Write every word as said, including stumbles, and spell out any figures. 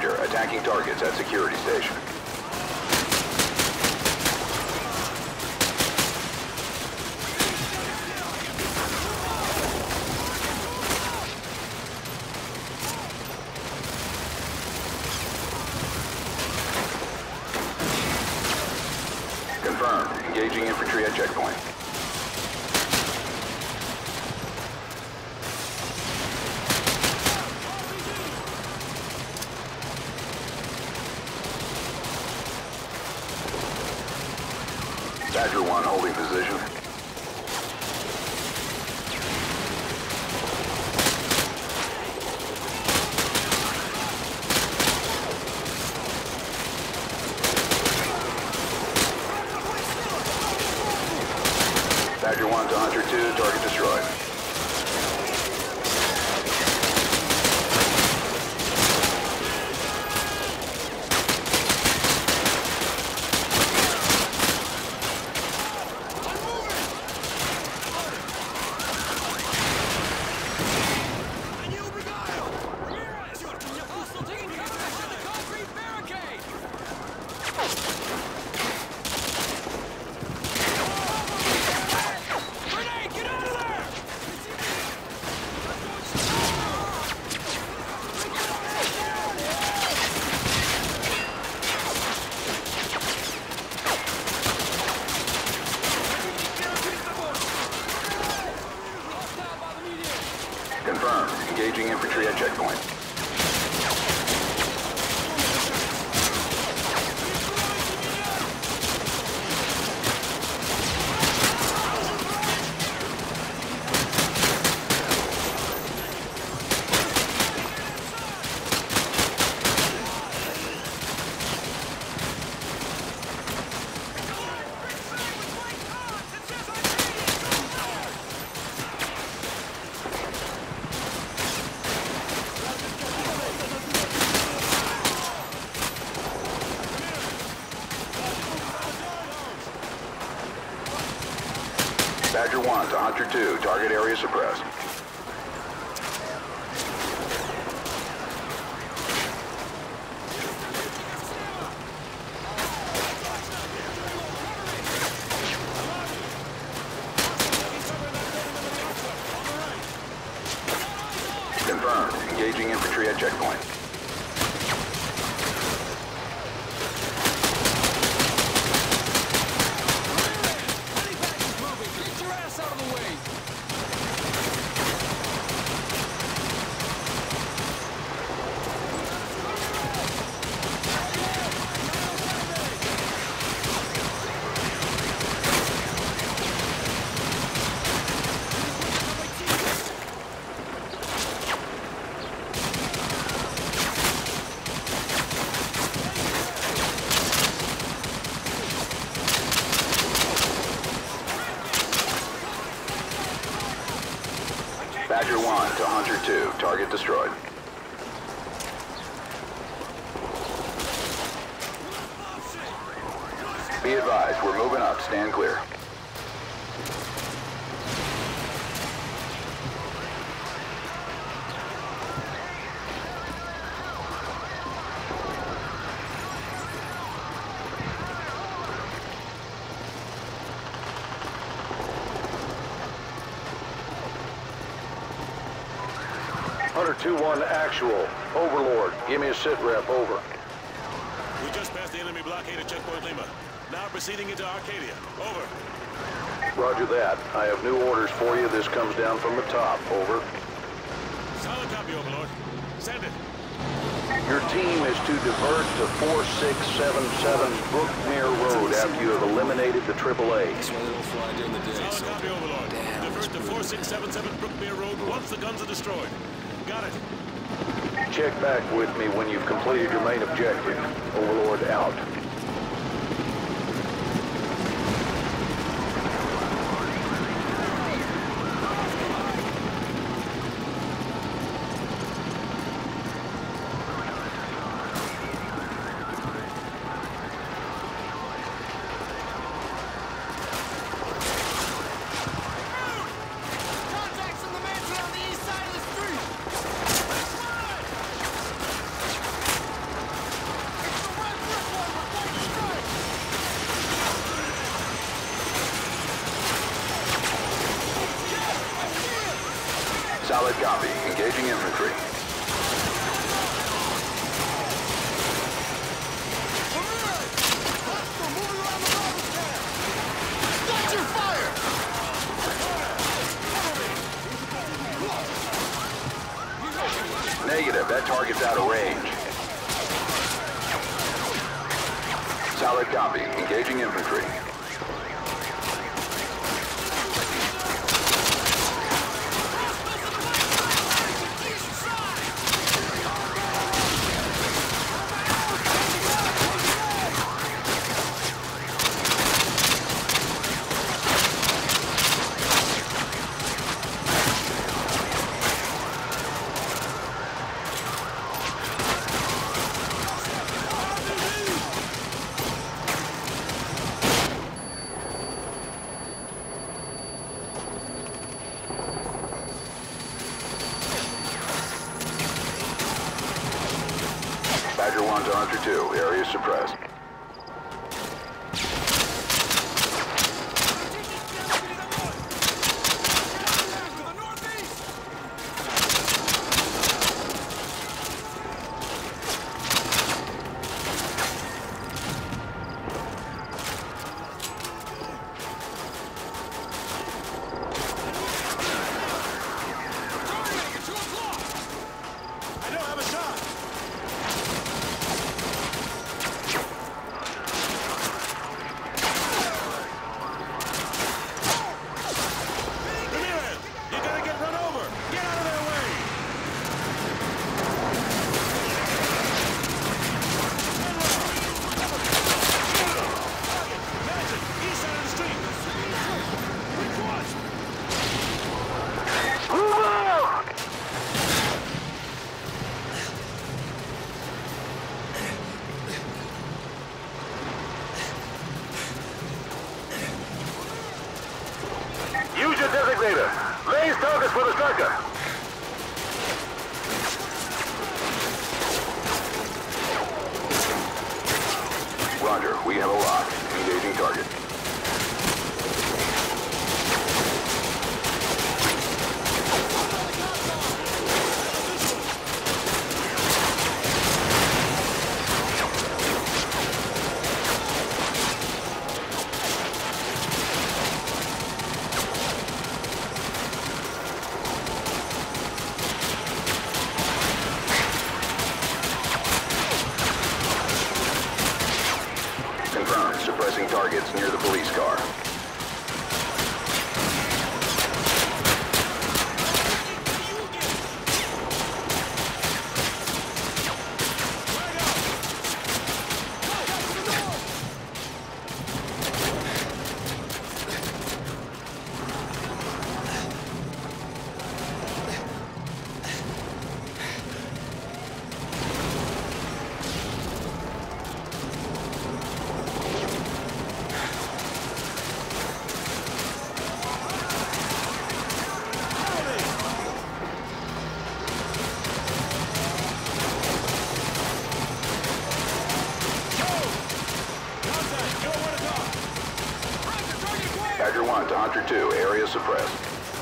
Roger. Attacking targets at security station. Confirmed. Engaging infantry at checkpoint. Badger one holding position. Badger one to Hunter two, target destroyed. Confirmed. Engaging infantry at checkpoint. Badger one to Hunter two, target area suppressed. Confirmed. Engaging infantry at checkpoint. Badger one to Hunter two, target destroyed. Be advised, we're moving up, stand clear. Hunter two one actual. Overlord, give me a sit rep, over. We just passed the enemy blockade at checkpoint Lima. Now proceeding into Arcadia. Over. Roger that. I have new orders for you. This comes down from the top, over. Solid copy, Overlord. Send it. Your team is to divert to four six seven seven Brookmere Road after you have eliminated the triple A. That's why they don't fly during the day. Solid copy, Overlord. Damn, Divert to four six seven seven Brookmere Road once the guns are destroyed. Got it. Check back with me when you've completed your main objective. Overlord out. Solid copy. Engaging infantry. Negative. That target's out of range. Solid copy. Engaging infantry. Badger one to Hunter two. Area suppressed. I don't have a shot. Use your designator. Raise targets for the striker. Roger, we have a lock. Engaging target. Confirmed. Suppressing targets near the police car. Badger one to Hunter two. Area suppressed.